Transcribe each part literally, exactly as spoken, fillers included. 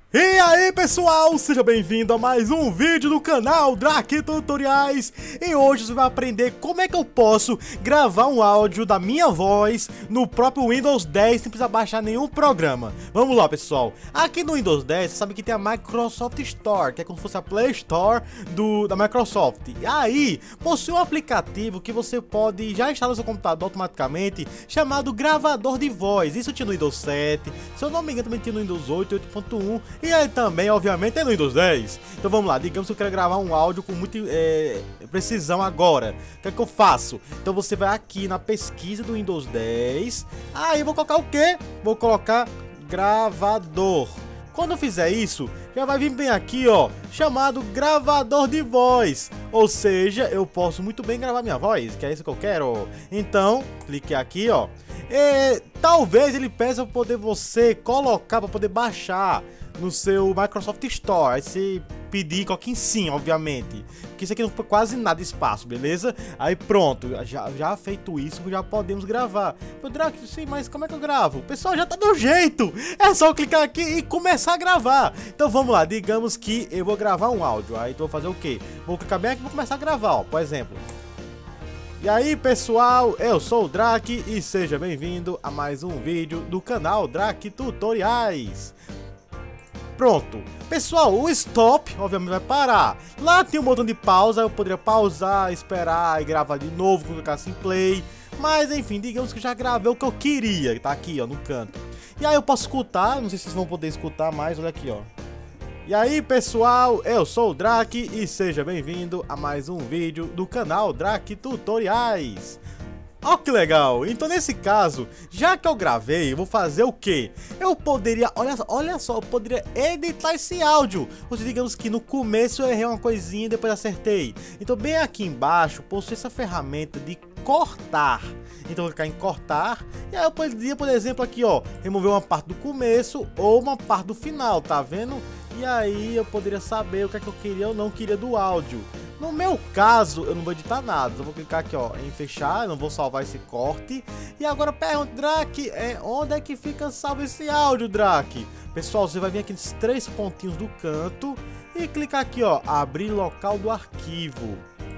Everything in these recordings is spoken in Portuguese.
E aí pessoal, seja bem-vindo a mais um vídeo do canal Draki Tutoriais. E hoje você vai aprender como é que eu posso gravar um áudio da minha voz no próprio Windows dez sem precisar baixar nenhum programa. Vamos lá pessoal, aqui no Windows dez você sabe que tem a Microsoft Store, que é como se fosse a Play Store do, da Microsoft. E aí possui um aplicativo que você pode já instalar no seu computador automaticamente, chamado gravador de voz. Isso tinha no Windows sete, se eu não me engano também tinha no Windows oito, oito ponto um. E aí também, obviamente, é no Windows dez. Então vamos lá, digamos que eu quero gravar um áudio com muita é, precisão agora. O que é que eu faço? Então você vai aqui na pesquisa do Windows dez. Aí eu vou colocar o quê? Vou colocar gravador. Quando eu fizer isso, já vai vir bem aqui, ó, chamado gravador de voz. Ou seja, eu posso muito bem gravar minha voz, que é isso que eu quero. Então, clique aqui, ó. E talvez ele peça para poder você colocar, para poder baixar no seu Microsoft Store. Aí você pedir, coloque em sim, obviamente, porque isso aqui não foi quase nada de espaço, beleza? Aí pronto, já, já feito isso, já podemos gravar. Meu Draki, sim, mas como é que eu gravo? O pessoal já tá do jeito, é só clicar aqui e começar a gravar. Então vamos lá, digamos que eu vou gravar um áudio, aí então vou fazer o quê? Vou clicar bem aqui e vou começar a gravar, ó, por exemplo. E aí pessoal, eu sou o Draki e seja bem-vindo a mais um vídeo do canal Draki Tutoriais. Pronto, pessoal, o stop obviamente vai parar. Lá tem um botão de pausa, eu poderia pausar, esperar e gravar de novo, colocar assim play. Mas enfim, digamos que já gravei o que eu queria, tá aqui ó, no canto. E aí eu posso escutar, não sei se vocês vão poder escutar mais, olha aqui ó. E aí pessoal, eu sou o Draki e seja bem-vindo a mais um vídeo do canal Draki Tutoriais. Ó que legal, então nesse caso, já que eu gravei, eu vou fazer o quê? Eu poderia, olha, olha só, eu poderia editar esse áudio. Ou seja, digamos que no começo eu errei uma coisinha e depois acertei. Então bem aqui embaixo, possui essa ferramenta de cortar. Então eu vou clicar em cortar, e aí eu poderia, por exemplo, aqui ó, remover uma parte do começo ou uma parte do final, tá vendo? E aí eu poderia saber o que é que eu queria ou não queria do áudio. No meu caso, eu não vou editar nada, eu vou clicar aqui ó, em fechar, eu não vou salvar esse corte. E agora pergunta, Draki, é, onde é que fica salvo esse áudio, Draki? Pessoal, você vai vir aqui nesses três pontinhos do canto e clicar aqui ó, abrir local do arquivo.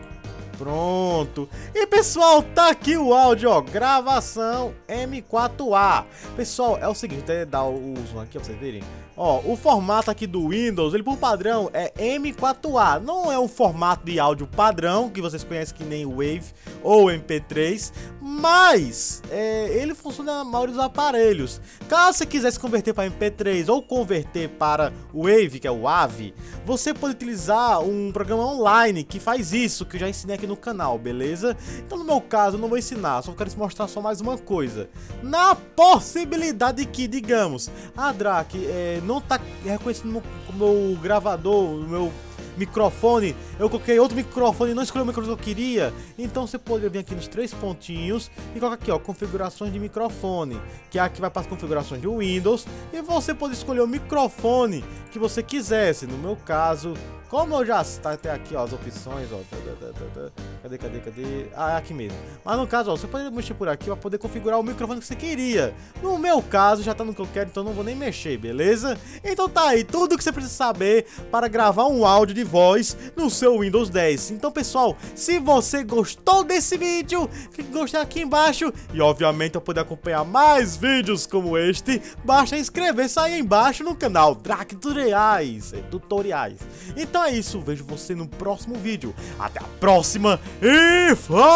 Pronto. E pessoal, tá aqui o áudio, ó, gravação M quatro A. Pessoal, é o seguinte, até dar o zoom aqui pra vocês verem. Ó, o formato aqui do Windows, ele por padrão é M quatro A. Não é um formato de áudio padrão, que vocês conhecem que nem o Wave ou M P três, mas é, ele funciona na maioria dos aparelhos. Caso você quisesse converter para M P três ou converter para o Wave, que é o A V, você pode utilizar um programa online que faz isso, que eu já ensinei aqui no canal, beleza? Então no meu caso eu não vou ensinar, só quero te mostrar só mais uma coisa. Na possibilidade que, digamos, a Draki é, não tá reconhecendo o meu gravador, o meu microfone, eu coloquei outro microfone e não escolhi o microfone que eu queria, então você poderia vir aqui nos três pontinhos e colocar aqui ó, configurações de microfone, que é aqui vai para as configurações de Windows, e você pode escolher o microfone que você quisesse. No meu caso, como eu já tá até aqui ó, as opções, ó, cadê, cadê, cadê, ah, é aqui mesmo. Mas no caso, ó, você pode mexer por aqui para poder configurar o microfone que você queria. No meu caso, já tá no que eu quero, então não vou nem mexer, beleza? Então tá aí, tudo que você precisa saber para gravar um áudio de voz no seu Windows dez. Então pessoal, se você gostou desse vídeo, clique em gostei aqui embaixo. E obviamente, para poder acompanhar mais vídeos como este, basta inscrever-se aí embaixo no canal Draki Tutoriais. Tutoriais. Então é isso, vejo você no próximo vídeo. Até a próxima e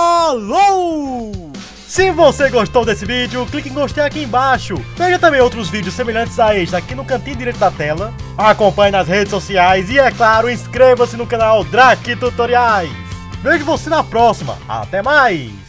falou! Se você gostou desse vídeo, clique em gostei aqui embaixo. Veja também outros vídeos semelhantes a este aqui no cantinho direito da tela. Acompanhe nas redes sociais e, é claro, inscreva-se no canal Draki Tutoriais. Vejo você na próxima. Até mais!